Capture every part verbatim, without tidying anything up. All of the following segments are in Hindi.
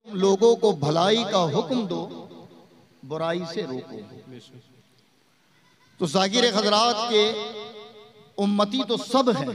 लोगों को भलाई का हुक्म दो, बुराई से रोको। तो जाकिर हजरात के उम्मती तो सब हैं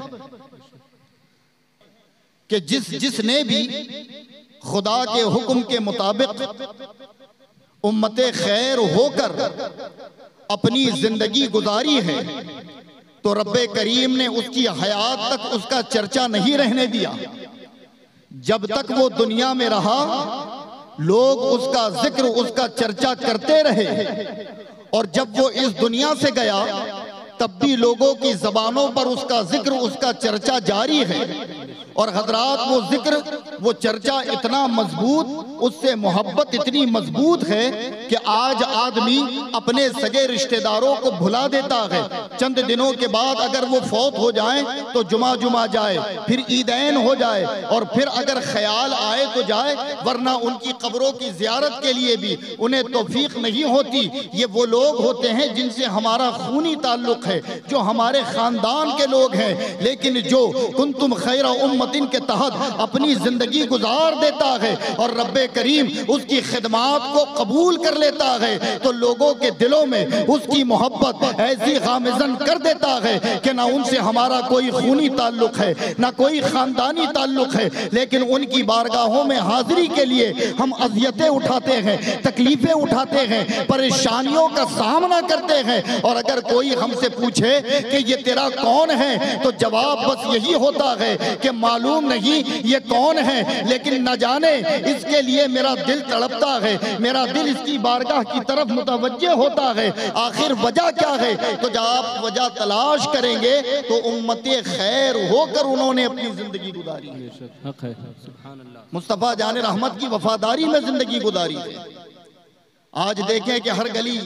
कि जिस जिसने भी खुदा के हुक्म के मुताबिक उम्मते खैर होकर अपनी जिंदगी गुजारी है तो रब्बे करीम ने उसकी हयात तक उसका चर्चा नहीं रहने दिया। जब तक वो दुनिया में रहा लोग उसका जिक्र उसका चर्चा करते रहे, और जब वो इस दुनिया से गया तब भी लोगों की जबानों पर उसका जिक्र उसका चर्चा जारी है। और हजरात वो जिक्र वो चर्चा इतना मजबूत, उससे मोहब्बत इतनी मजबूत है कि आज आदमी अपने सगे रिश्तेदारों को भुला देता है। चंद दिनों के बाद अगर वो फौत हो जाए तो जुमा जुमा जाए, फिर ईदैन हो जाए, और फिर अगर ख्याल आए तो जाए, वरना उनकी कब्रों की जियारत के लिए भी उन्हें तौफीक नहीं होती। ये वो लोग होते हैं जिनसे हमारा खूनी ताल्लुक है, जो हमारे खानदान के लोग हैं, लेकिन जो कुंतुम खैरा उम्मतिन के तहत अपनी जिंदगी गुजार देता है और रब्बे करीम उसकी खिदमात को कबूल कर लेता है तो लोगों के दिलों में उसकी मोहब्बत ऐसी गामिज़न कर देता है कि ना उनसे हमारा कोई खूनी ताल्लुक है ना कोई खानदानी ताल्लुक है, लेकिन उनकी बारगाहों में हाजिरी के लिए हम अज़ियतें उठाते हैं, तकलीफें उठाते हैं, परेशानियों का सामना करते हैं। और अगर कोई हमसे पूछे कि ये तेरा कौन है तो जवाब बस यही होता है कि मालूम नहीं ये कौन है, लेकिन न जाने इसके लिए मेरा दिल तड़पता है, मेरा दिल इसकी बारगाह की तरफ मुतवज्जे होता है। आखिर वजह क्या है? तो जब आप वजह तलाश करेंगे तो उम्मते खैर होकर उन्होंने अपनी जिंदगी गुजारी है, मुस्तफा जाने रहमत की वफादारी में जिंदगी गुजारी है। आज देखें कि हर गली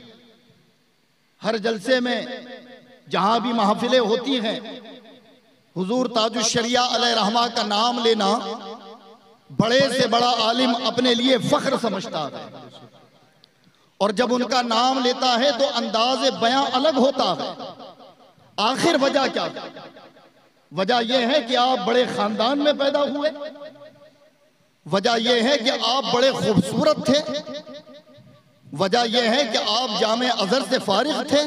हर जलसे में जहां भी महफिलें होती हैं, हुजूर ताजुश शरिया अलैहि रहमा का नाम लेना बड़े से बड़ा आलिम अपने लिए फख्र समझता है, और जब उनका नाम लेता है तो अंदाज़े बयां अलग होता है। आखिर वजह क्या है? वजह यह है कि आप बड़े खानदान में पैदा हुए, वजह यह है कि आप बड़े खूबसूरत थे, वजह यह है कि आप जामे अज़हर से फारिग थे।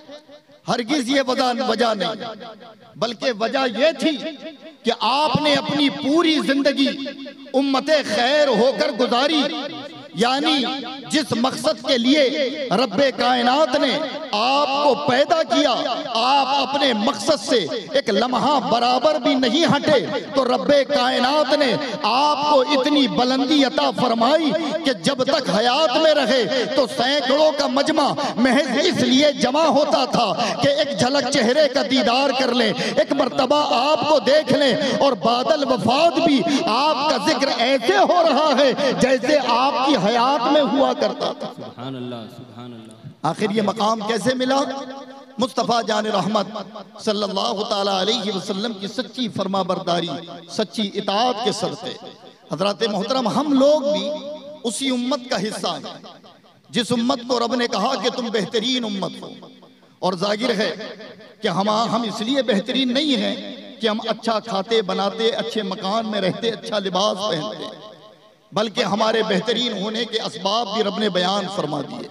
हरगिज ये वजह वजह नहीं, बल्कि वजह यह थी कि आपने अपनी पूरी जिंदगी उम्मते खैर होकर गुजारी। यानी जिस मकसद के लिए रब्बे कायनात ने आपको पैदा किया, आप अपने मकसद से एक लम्हा बराबर भी नहीं हटे, तो रब्बे कायनात ने आपको इतनी बुलंदी अता फरमाई कि जब तक हयात में रहे तो सैकड़ों का मजमा महज इसलिए जमा होता था कि एक झलक चेहरे का दीदार कर ले, एक मर्तबा आपको देख ले, और बादल वफात भी आपका जिक्र ऐसे हो रहा है जैसे आपकी हयात में हुआ करता था। सुभान अल्लाह, सुभान अल्लाह। आखिर ये मकाम कैसे मिला? मुस्तफ़ा जान रहमत सल्लल्लाहु ताला अलैहि वसल्लम की सच्ची फरमाबरदारी, सच्ची इताअत के सदक़े। हज़रात मोहतरम, हम लोग भी उसी उम्मत का हिस्सा हैं जिस उम्मत को रब ने कहा कि तुम बेहतरीन उम्मत हो। और जाहिर है कि हम हम इसलिए बेहतरीन नहीं हैं कि हम अच्छा खाते बनाते, अच्छे मकान में रहते, अच्छा लिबास पहनते, बल्कि हमारे बेहतरीन होने के असबाब भी रब ने बयान फरमा दिए।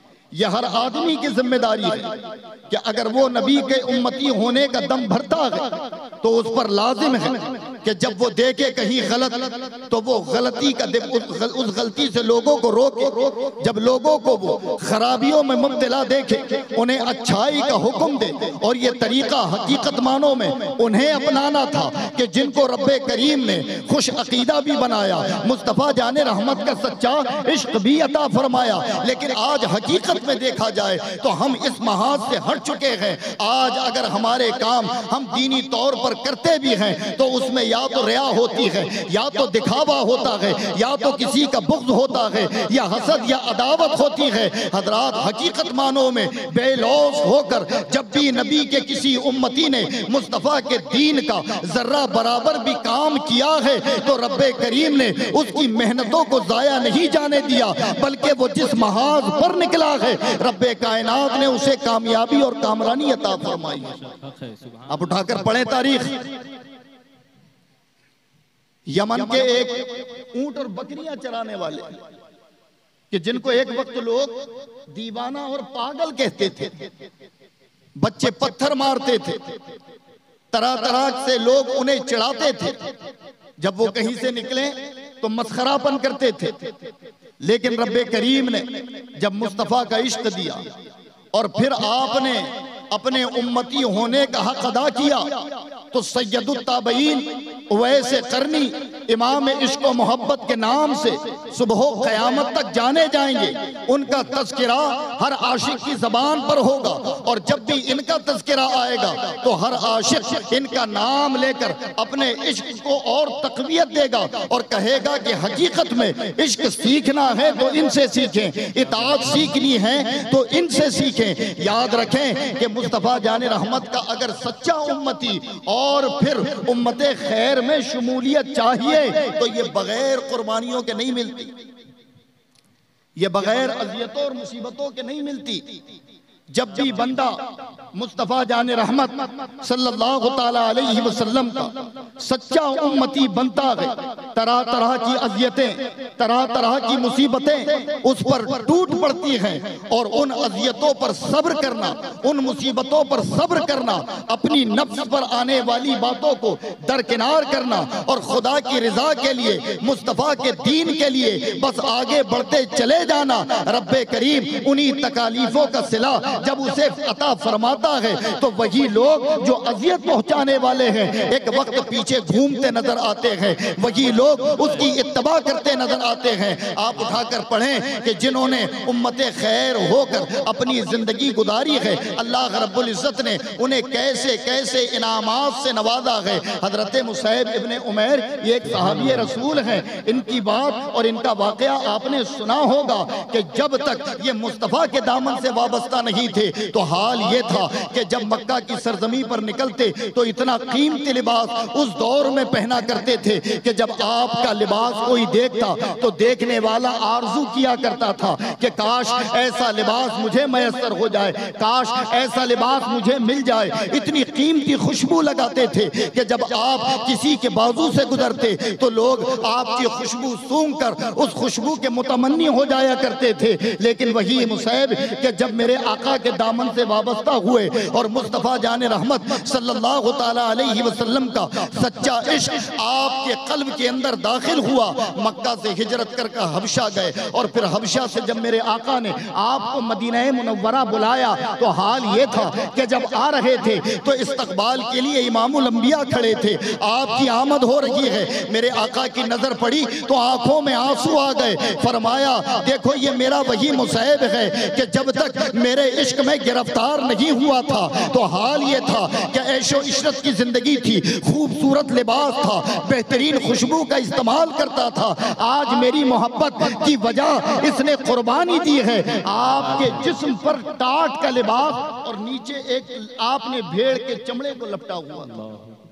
यह हर आदमी की जिम्मेदारी है कि अगर वो नबी के उम्मती होने का दम भरता है तो उस पर लाजिम है कि जब वो देखे कहीं गलत तो वो गलती का उस, उस गलती से लोगों को रोके। जब लोगों को वो खराबियों में मुब्तला देखे उन्हें अच्छाई का हुक्म दे। और ये तरीका हकीकत मानों में उन्हें अपनाना था कि जिनको रब्बे करीम ने खुश अकीदा भी बनाया, मुस्तफ़ा जाने रहमत का सच्चा इश्क भी अता फरमाया। लेकिन आज हकीकत में देखा जाए तो हम इस महाज से हट चुके हैं। आज अगर हमारे काम हम दीनी तौर पर करते भी हैं तो उसमें या तो रिया होती है, या तो दिखावा होता है, या तो किसी का बुग़्ज़ होता है, या हसद या अदावत होती है। हज़रात, हकीकत मानों में बेलौस होकर जब भी नबी के किसी उम्मती ने मुस्तफ़ा के दीन का जर्रा बराबर भी काम किया है तो रब्बे करीम ने उसकी मेहनतों को ज़ाया नहीं जाने दिया, बल्कि वो जिस महाज पर निकला है रब्बे कायनात ने उसे कामयाबी और कामरानी अता फरमाई। अब उठाकर पढ़े तारीख। यमन के एक ऊंट और बकरियां चराने वाले कि जिनको एक वक्त लोग दीवाना और पागल कहते थे, बच्चे पत्थर मारते थे, तरह तरह से लोग उन्हें चिढ़ाते थे, जब वो कहीं से निकले तो मस्खरापन करते थे। लेकिन रब्बे करीम ने जब मुस्तफ़ा का इश्क दिया और फिर आपने अपने उम्मती होने का हक अदा किया तो सैयदुत ताबईन वैसे करनी इमाम इश्क व मोहब्बत के नाम से सुबह क़यामत तक जाने जाएंगे। उनका तज़किरा हर आशिक की ज़बान पर होगा और जब भी इनका तज़किरा आएगा तो हर आशिक इनका नाम लेकर अपने इश्क को और तक़वियत देगा और कहेगा कि हकीकत में इश्क सीखना है तो इनसे सीखें, इताअत सीखनी है तो इनसे सीखें। याद रखें कि मुस्तफ़ा जाने रहमत का अगर सच्चा उम्मती और फिर उम्मते खैर में शमूलियत चाहिए तो ये बगैर कुर्बानियों के नहीं मिलती, ये बगैर अज़ियतों और मुसीबतों के नहीं मिलती। जब भी बंदा मुस्तफ़ा जाने रहमत सल्लल्लाहु ताला अलैहि वसल्लम का सच्चा उम्मती बनता है, तरह तरह की अज़ियतें, तरह तरह की मुसीबतें उस पर टूट पड़ती हैं और उन अज़ियतों पर सब्र करना, उन मुसीबतों पर सब्र करना, अपनी नफ्स पर आने वाली बातों को दरकिनार करना और खुदा की रज़ा के लिए, मुस्तफ़ा के दीन के लिए बस आगे बढ़ते चले जाना। रब्बे करीम उन्हीं तकालीफों का सिला जब उसे अता फरमाता है तो वही लोग जो अजियत पहुंचाने वाले हैं एक वक्त पीछे घूमते नजर आते हैं, वही लोग उसकी इत्तबा करते नजर आते हैं। आप उठाकर पढ़ें कि जिन्होंने उम्मते खैर होकर अपनी जिंदगी गुजारी है, अल्लाह रब्बुल इज्जत ने उन्हें कैसे कैसे इनामात से नवाजा है। हजरत मुसैब इब्ने उमैर ये एक सहाबी रसूल हैं, इनकी बात और इनका वाकया आपने सुना होगा कि जब तक ये मुस्तफ़ा के दामन से वाबस्ता नहीं थे तो हाल ये था कि जब मक्का की सरजमी पर निकलते तो इतना कीमती लिबास उस दौर में पहना करते थे कि जब आपका लिबास कोई देखता तो देखने वाला आरजू किया करता था कि काश ऐसा लिबास मुझे मैसर हो जाए, काश ऐसा लिबास मुझे मिल जाए। इतनी कीमती खुशबू लगाते थे कि जब आप किसी के बाजू से गुजरते तो लोग आपकी खुशबू सूंघ कर उस खुशबू के मुतमन्नी हो जाया करते थे। लेकिन वही मुसैब कि जब मेरे आका के दामन से वाबस्ता हुए और मुस्तफ़ा जाने रहमत सल्लल्लाहु ताला अलैहि वसल्लम का सच्चा इश्क आपके कल्ब के अंदर दाखिल हुआ, मक्का से हिजरत करके हबशा गए और फिर हबशा से जब मेरे आका ने आपको मदीना मुनव्वरा बुलाया तो हाल ये था कि जब आ रहे थे तो इस्तकबाल के लिए इमामुल अंबिया खड़े थे, आपकी आमद हो रही है। मेरे आका की नजर पड़ी तो आंखों में आंसू आ गए, फरमाया देखो ये मेरा वही मुसैब है कि जब तक मेरे इश्क में गिरफ्तार नहीं हुआ था तो हाल ये था कि ऐशो इशरत की जिंदगी थी, खूबसूरत लिबास था, बेहतरीन खुशबू का इस्तेमाल करता था। आज मेरी मोहब्बत की वजह इसने कुर्बानी दी है, आपके जिस्म पर टाट का लिबास और नीचे एक आपने भेड़ के चमड़े को लपटा हुआ था।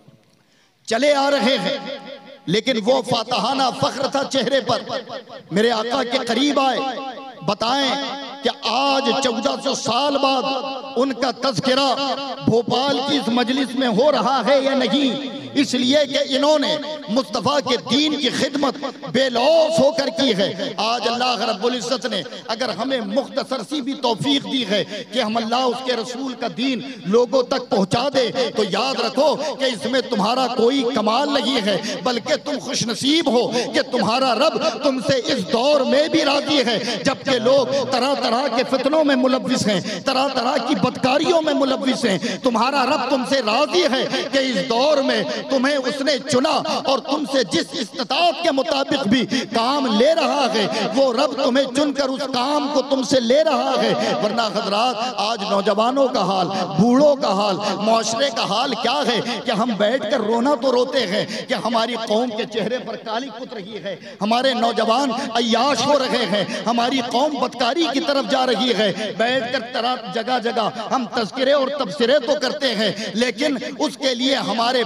चले आ रहे हैं लेकिन वो फातहाना फख्र था चेहरे पर। मेरे आका के करीब आए, बताएं कि आज चौदह सौ साल बाद उनका तज़किरा भोपाल की इस मजलिस में हो रहा है या नहीं, इसलिए कि इन्होंने मुस्तफ़ा के दीन की खिदमत बेलौस होकर की है। आज अल्लाह रब्बुल इज्जत ने अगर हमें मुख्तसर सी भी तौफीक दी है कि हम अल्लाह उसके रसूल का दीन लोगों तक पहुंचा दे तो याद रखो कि इसमें तुम्हारा कोई कमाल नहीं है, बल्कि तुम खुशनसीब हो कि तुम्हारा रब तुमसे इस दौर में भी राजी है जबकि लोग तरह तरह के फितनों में मुलव्विस हैं, तरह तरह की बदकारियों में मुलव्विस हैं। तुम्हारा रब तुमसे राजी है कि इस दौर में तुम्हें उसने चुना और तुमसे जिस इस्तिताअत के मुताबिक भी काम ले रहा है वो रब तुम्हें चुनकर उस काम को तुमसे ले रहा है। वरना हजरात आज नौजवानों का हाल, बूढ़ों का हाल, मुआशरे का हाल क्या है कि हम बैठकर रोना तो रोते हैं कि हमारी कौम के चेहरे पर काली कुत रही है, हमारे नौजवान अय्याश हो रहे हैं, हमारी कौम बदकारी की तरफ जा रही है। बैठकर तरह जगह जगह हम तज़किरे और तबसरे तो करते हैं लेकिन उसके लिए हमारे पास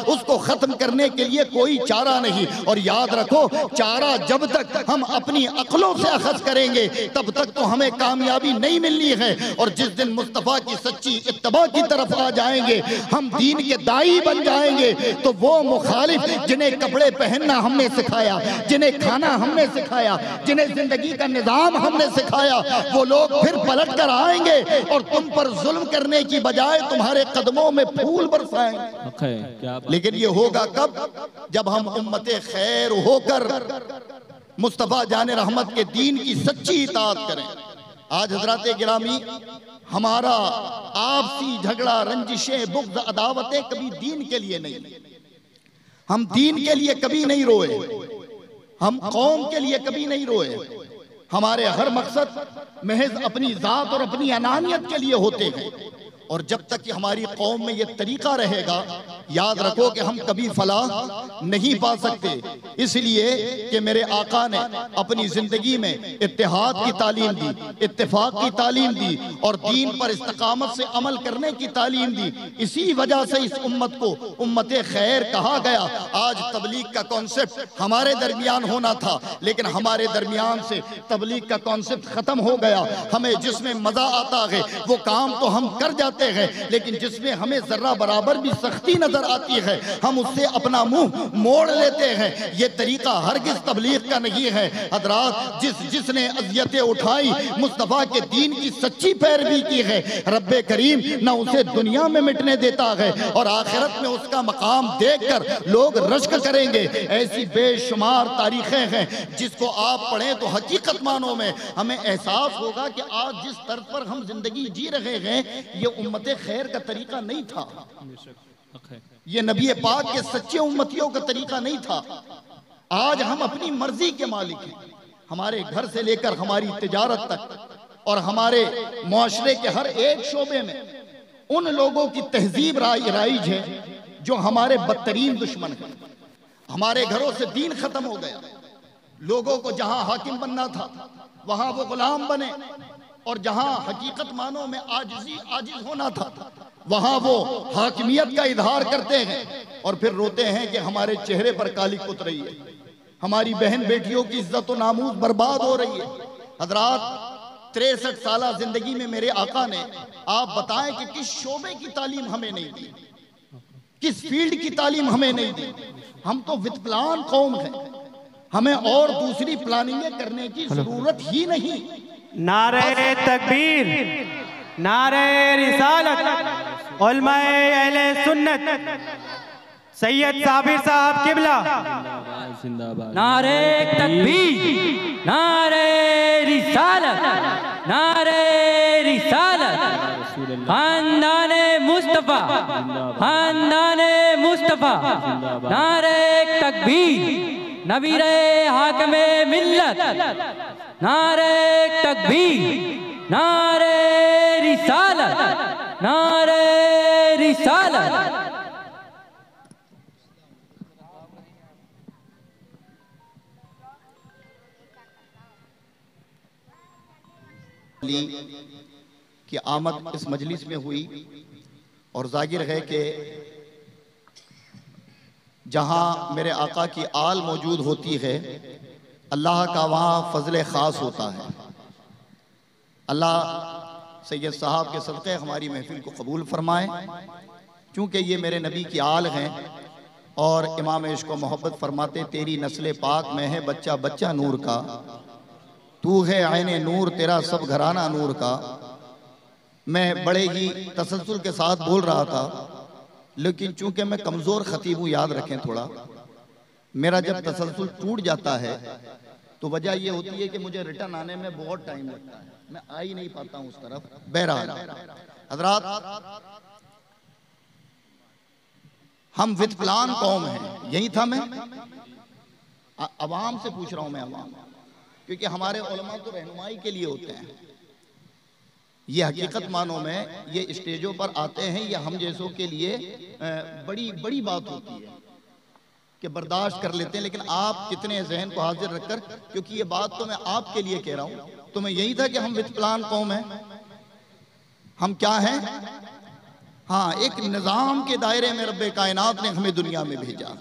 उसको खत्म करने के लिए कोई चारा नहीं। और याद रखो, चारा जब तक हम अपनी अक्लों से अखज़ करेंगे तब तक तो हमें कामयाबी नहीं मिलनी है। और जिस दिन मुस्तफ़ा की सच्ची इत्तबा की तरफ आ जाएंगे, हम दीन के दाई बन जाएंगे, तो वो मुखालिफ जिन्हें कपड़े पहनना हमने सिखाया, जिन्हें खाना हमने सिखाया, जिन्हें जिंदगी का निजाम हमने सिखाया, वो लोग फिर पलट कर आएंगे और तुम पर जुल्म करने की बजाय तुम्हारे कदमों में फूल बरसाएंगे। लेकिन ये होगा कब? जब हम उम्मते खैर होकर मुस्तफ़ा जाने रहमत के दीन की सच्ची इताअत करें। आज हजरात गिरामी, हमारा आपसी झगड़ा, रंजिशें, बुग़्ज़, अदावतें कभी दीन के लिए नहीं। हम दीन के लिए कभी नहीं रोए, हम कौम के लिए कभी नहीं रोए। हमारे हर मकसद महज अपनी ज़ात और अपनी अनानियत के लिए होते हैं। और जब तक कि हमारी कौम में ये तरीका रहेगा, याद रखो कि हम कभी फलाह नहीं पा सकते। इसलिए कि मेरे आका ने अपनी जिंदगी में इत्तेहाद की तालीम दी, इत्तेफाक की तालीम दी और दीन पर इस्तकामत से अमल करने की तालीम दी। इसी वजह से इस उम्मत को उम्मते खैर कहा गया। आज तबलीग का कॉन्सेप्ट हमारे दरमियान होना था, लेकिन हमारे दरमियान से तबलीग का कॉन्सेप्ट खत्म हो गया। हमें जिसमें मजा आता है वो काम तो हम कर जाते हैं, लेकिन जिसमें हमें जर्रा बराबर भी सख्ती नजर आती है हम उससे अपना मुंह मोड़ लेते हैं। ये तरीका हरगिज तबलीग का नहीं है। हजरात, जिस जिसने अज़ियतें उठाई, मुस्तफ़ा के दीन की सच्ची पैरवी की है, रब्बे करीम न उसे दुनिया में मिटने देता है और आखिरत में उसका मकाम देखकर लोग रश्क करेंगे। ऐसी बेशुमार तारीखें हैं जिसको आप पढ़ें तो हकीकत मानों में हमें एहसास होगा कि आज जिस तर्ज पर हम जिंदगी जी रहे हैं ये उम्मते खैर का तरीका नहीं था, ये नबी पाक के सच्चे उम्मतियों का तरीका नहीं था। आज हम अपनी मर्जी के मालिक हैं। हमारे घर से लेकर हमारी तिजारत तक और हमारे मुआशरे के हर एक शोबे में उन लोगों की तहजीब राइज है जो हमारे बदतरीन दुश्मन हैं। हमारे घरों से दीन खत्म हो गया। लोगों को जहां हाकिम बनना था वहां वो गुलाम बने, और जहां हकीकत मानों में आजिजी आजिज होना था वहां वो हाकिमियत का इजहार करते हैं और फिर रोते हैं कि हमारे चेहरे पर काली कुत रही है, हमारी बहन बेटियों की इज्जत और नामूस बर्बाद हो रही है। हजरात, तिरसठ साल जिंदगी में मेरे आका ने, आप बताएं कि किस शोबे की तालीम हमें नहीं दी, किस फील्ड की तालीम हमें नहीं दी। हम तो विद प्लान कौम है, हमें और दूसरी प्लानिंग करने की जरूरत ही नहीं। नारे तकबीर, नारे रिसालत, उलमाए अहले सुन्नत, सैयद साबिर साहब किबला जिंदाबाद। नारे तकबीर, नारे रिसालत, नारे रिसालत, खानदाने मुस्तफा, खानदाने मुस्तफा, नारे तकबीर, नबीरे हाकिमे मिल्लत, नारे तकबीर, नारे रिसालत, नारे रिसालत। की आमद इस मजलिस में हुई और जाहिर है कि जहां मेरे आका की आल मौजूद होती है अल्लाह का वहाँ फजल ख़ास होता है। अल्लाह सैयद साहब के सदक़े हमारी महफिल को कबूल फरमाए। चूँकि ये मेरे नबी की आल हैं और इमाम इश्क़ व मोहब्बत फरमाते, तेरी नस्ल पाक में है बच्चा बच्चा नूर का, तू है आईने नूर तेरा सब घराना नूर का। मैं बड़े ही तसल्सल के साथ बोल रहा था, लेकिन चूँकि मैं कमज़ोर ख़तीब हूँ, याद रखें थोड़ा, मेरा जब तसल्सल टूट जाता है तो वजह यह होती है कि मुझे रिटर्न आने में बहुत टाइम लगता है, मैं आ ही नहीं पाता हूँ उस तरफ। बहरहाल हजरात, हम विद प्लान कौम हैं, यही था। मैं अवाम से पूछ रहा हूँ, मैं अवाम, क्योंकि हमारे उलमा तो रहनुमाई के लिए होते हैं। ये हकीकत मानों में ये स्टेजों पर आते हैं, ये हम जैसों के लिए बड़ी बड़ी बात होती है कि बर्दाश्त कर लेते हैं। लेकिन आप कितने जहन को हाजिर रखकर, क्योंकि ये बात तो मैं आपके लिए कह रहा हूँ, तो मैं यही था कि हम विद प्लान कौम हैं। हम क्या हैं? हाँ, एक निज़ाम के दायरे में रब्बे कायनात ने हमें दुनिया में भेजा।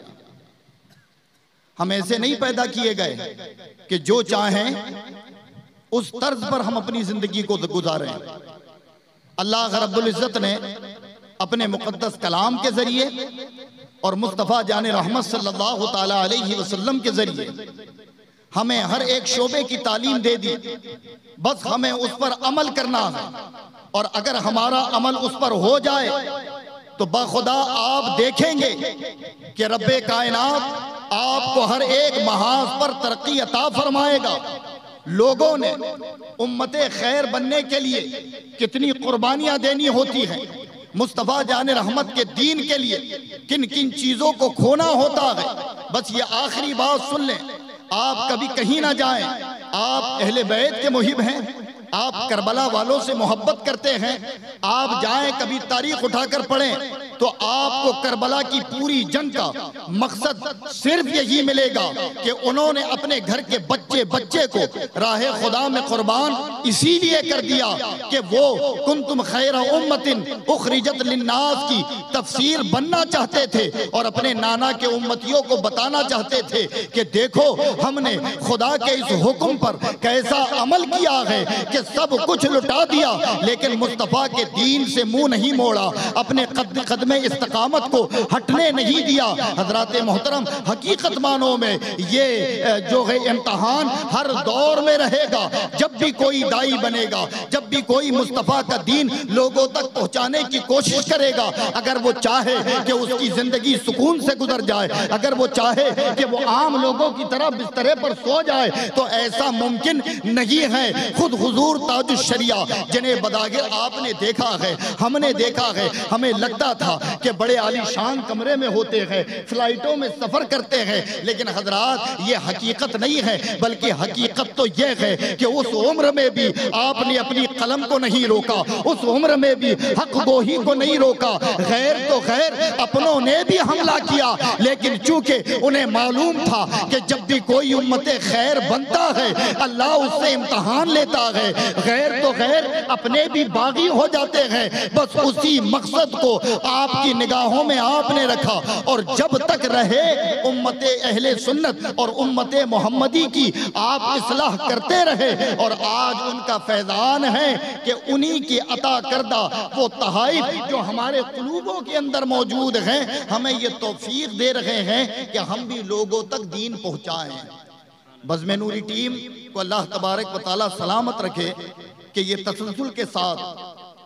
हम ऐसे नहीं पैदा किए गए कि जो चाहें उस तर्ज पर हम अपनी जिंदगी को गुजारें। अल्लाह रब्बुल इज़्ज़त ने अपने मुक़द्दस कलाम के जरिए और मुस्तफ़ा जाने रहमत सल्लल्लाहु ताला अलैहि वसल्लम के जरिए हमें हर एक शोबे की तालीम दे दी। बस हमें उस पर अमल करना है, और अगर हमारा अमल उस पर हो जाए तो बाखुदा आप देखेंगे कि रब्बे कायनात आपको हर एक महाज पर तरक्की अता फरमाएगा। लोगों ने उम्मते खैर बनने के लिए कितनी कुर्बानियां देनी होती हैं, मुस्तफ़ा जाने रहमत के दीन के लिए किन किन चीजों को खोना होता है। बस ये आखिरी बात सुन लें, आप कभी कहीं ना जाएं। आप अहले बैत के मुहिब हैं, आप करबला वालों से मोहब्बत करते हैं, आप जाएं कभी तारीख उठाकर पढ़ें तो आपको करबला की पूरी जंग का मकसद सिर्फ यही मिलेगा कि उन्होंने अपने घर के बच्चे बच्चे को राह खुदा में कुर्बान इसीलिए कर दिया कि वो कुंतुम खैर उम्मतिन उखरिजत लिन्नास की तफसीर बनना चाहते थे और अपने नाना के उम्मतियों को बताना चाहते थे कि देखो हमने खुदा के इस हुक्म पर कैसा अमल किया है कि सब कुछ लुटा दिया, लेकिन मुस्तफ़ा के दीन से मुंह नहीं मोड़ा, अपने कद कदम इस्तिकामत को हटने नहीं दिया। हजरात मोहतरम, हकीकत मानों में ये जो है इम्तहान हर दौर में रहेगा। जब भी कोई दाई बनेगा, जब भी कोई मुस्तफ़ा का दीन लोगों तक पहुंचाने की कोशिश करेगा, अगर वो चाहे कि उसकी जिंदगी सुकून से गुजर जाए, अगर वो चाहे कि वो आम लोगों की तरह बिस्तरे पर सो जाए, तो ऐसा मुमकिन नहीं है। खुद हुजूर ताजुश शरिया जिन्हें बदागिर आपने देखा है, हमने देखा है, हमें लगता था कि बड़े आलीशान कमरे में होते हैं, फ्लाइटों में सफर करते हैं, लेकिन हजरात ये हकीकत नहीं है, बल्कि हकीकत तो ये है कि उस उम्र में भी आपने अपनी कलम को नहीं रोका, उस उम्र में भी हक गोही को नहीं रोका। गैर तो गैर अपनों ने भी हमला किया, लेकिन चूंकि उन्हें मालूम था कि जब भी कोई उम्मते खैर बनता है अल्लाह उससे इम्तहान लेता है, गैर तो गैर अपने भी बागी हो जाते हैं। बस उसी मकसद को आपकी निगाहों में आपने रखा, और जब तक रहे उम्मते अहले सुन्नत और उम्मते मोहम्मदी की आप इस्लाह करते रहे, और आज उनका फैजान है कि उन्हीं की अता करदा वो तहाइफ जो हमारे कुलूबों के अंदर मौजूद हैं, हमें ये तौफीक दे रहे हैं कि हम भी लोगों तक दीन पहुंचाएं। बज़्म नूरी टीम को अल्लाह तबारक व तआला सलामत रखे कि ये तसलसल के साथ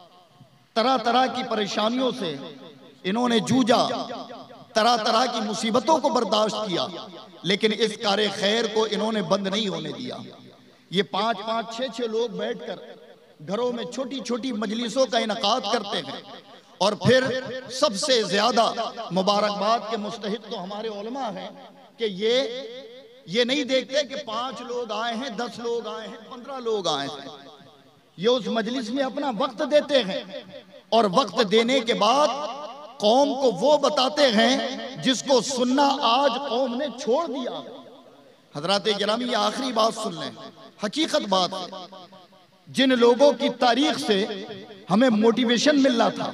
तरह तरह की परेशानियों से इन्होंने जूझा, तरह तरह की मुसीबतों को बर्दाश्त किया, लेकिन इस कार्य खैर को इन्होंने बंद नहीं होने दिया। ये पांच पांच छह छह लोग बैठकर घरों में छोटी छोटी मजलिसों का इनकाद करते हैं, और फिर सबसे ज्यादा मुबारकबाद के मुस्तहिक तो हमारे उलमा हैं कि ये ये नहीं देखते कि पांच लोग आए हैं, दस लोग आए हैं, पंद्रह लोग आए हैं। ये उस मजलिस में अपना वक्त देते हैं, और वक्त देने के बाद कौम को वो बताते हैं जिसको सुनना आज कौम ने छोड़ दिया। हजरात गिरामी, ये आखिरी बात सुन लें, हकीकत बात है, जिन लोगों की तारीख से हमें मोटिवेशन मिलना था,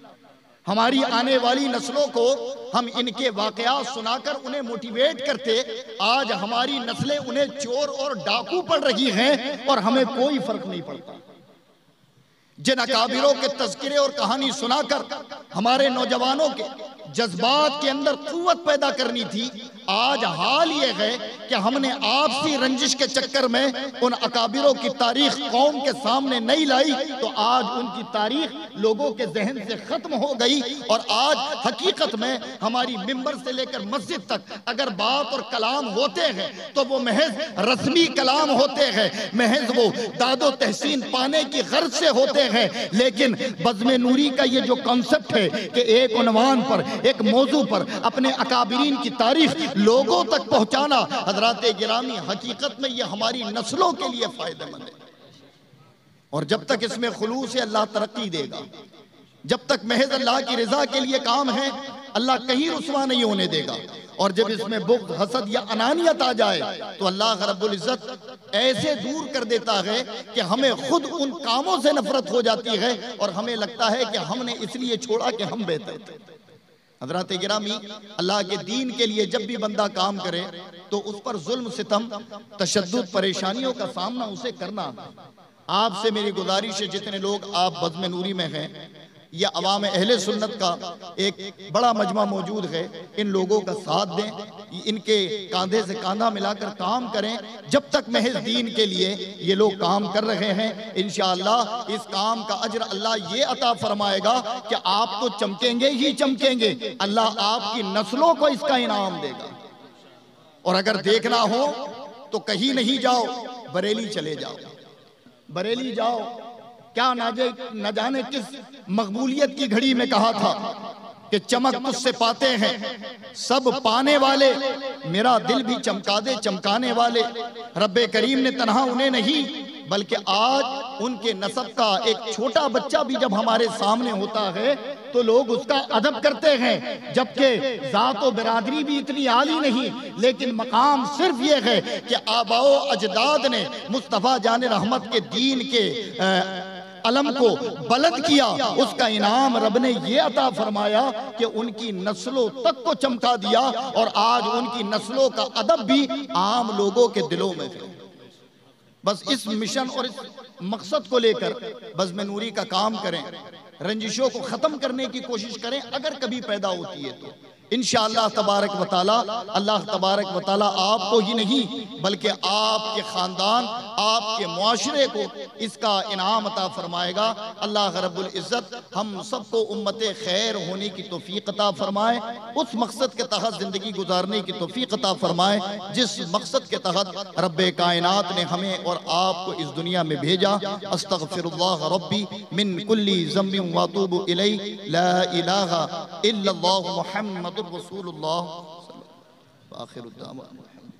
हमारी आने वाली नस्लों को हम इनके वाकयात सुनाकर उन्हें मोटिवेट करते, आज हमारी नस्लें उन्हें चोर और डाकू पढ़ रही हैं और हमें कोई फर्क नहीं पड़ता। जिन अकाबिरों के तज़किरे और कहानी सुनाकर हमारे नौजवानों के जज्बात के अंदर कुव्वत पैदा करनी थी, आज हाल ये है कि हमने आपसी रंजिश के चक्कर में उन अकाबिरों की तारीख कौम के सामने नहीं लाई, तो आज उनकी तारीख लोगों के जहन से खत्म हो गई। और आज हकीकत में हमारी मिंबर से लेकर मस्जिद तक अगर बात और कलाम होते हैं तो वो महज रस्मी कलाम होते हैं, महज वो दादो तहसीन पाने की गर्ज से होते हैं। लेकिन बज़्म नूरी का ये जो कॉन्सेप्ट है कि एक उन्वान पर, एक मौजू पर अपने अकाबिरीन की तारीख लोगों तक पहुंचाना, हजरात गिरामी, हकीकत में ये हमारी नस्लों के लिए फायदेमंद है। और जब तक इसमें खुलूस से अल्लाह तरक्की देगा, जब तक महज अल्लाह की रजा के लिए काम है, अल्लाह कहीं रुसवा नहीं होने देगा। और जब इसमें बुग़्ज़, हसद या अनानियत आ जाए तो अल्लाह रब्बुल इज़्ज़त ऐसे दूर कर देता है कि हमें खुद उन कामों से नफरत हो जाती है और हमें लगता है कि हमने इसलिए छोड़ा कि हम बेहतर थे। हज़रात गिरामी, अल्लाह के दीन के लिए जब भी बंदा काम करे तो उस पर जुल्म, सितम, तशद्दुद, परेशानियों का सामना उसे करना। आपसे मेरी गुजारिश है, जितने लोग आप बज़्म नूरी में हैं या अवाम अहले सुन्नत का एक बड़ा मजमा मौजूद है, इन लोगों का साथ दें, इनके कांधे से कांधा मिलाकर काम करें। जब तक महज दीन के लिए ये लोग काम कर रहे हैं, इंशाअल्लाह इस काम का अजर अल्लाह ये अता फरमाएगा कि आप तो चमकेंगे ही चमकेंगे, अल्लाह आपकी नस्लों को इसका इनाम देगा। और अगर देखना हो तो कहीं नहीं जाओ, बरेली चले जाओ, बरेली जाओ। क्या न जाने किस मकबूलियत की घड़ी में कहा था कि चमक तुझसे पाते हैं सब पाने वाले, मेरा दिल भी चमका दे चमकाने वाले। रब्बे करीम ने तन्हा उन्हें नहीं बल्कि आज उनके नसब का एक छोटा बच्चा भी जब हमारे सामने होता है तो लोग उसका अदब करते हैं, जबकि जात व बिरादरी भी इतनी आली नहीं, लेकिन मकाम सिर्फ ये है कि आबाओ अजदाद ने मुस्तफ़ा जान रहमत के दीन के आ, अलम को बुलंद किया, उसका इनाम रब ने ये अता फरमाया कि उनकी नस्लों तक को चमका दिया और आज उनकी नस्लों का अदब भी आम लोगों के दिलों में है। बस इस मिशन और इस मकसद को लेकर बज़्म नूरी का काम करें, रंजिशों को ख़त्म करने की कोशिश करें अगर कभी पैदा होती है तो। इंशाअल्लाह तबारक व तआला, अल्लाह तबारक व तआला आपको ही नहीं बल्कि आपके ख़ानदान, आपके मुआशरे को इसका इनाम अता फरमाएगा। अल्लाह रब्बुल इज़्ज़त हम सबको उम्मते खैर होने की तौफ़ीक़ अता फरमाए, उस मकसद के तहत ज़िंदगी गुजारने की तौफ़ीक़ अता फरमाए जिस मकसद के तहत रब्बे कायनात ने हमें और आपको इस दुनिया में भेजा। अस्तग़फ़िरुल्लाह रब्बी मिन कुल्ली ज़म्बिन व अतूबु इलैहि, ला इलाहा इल्लल्लाहु मुहम्मदुर रसूलुल्लाह। आखिर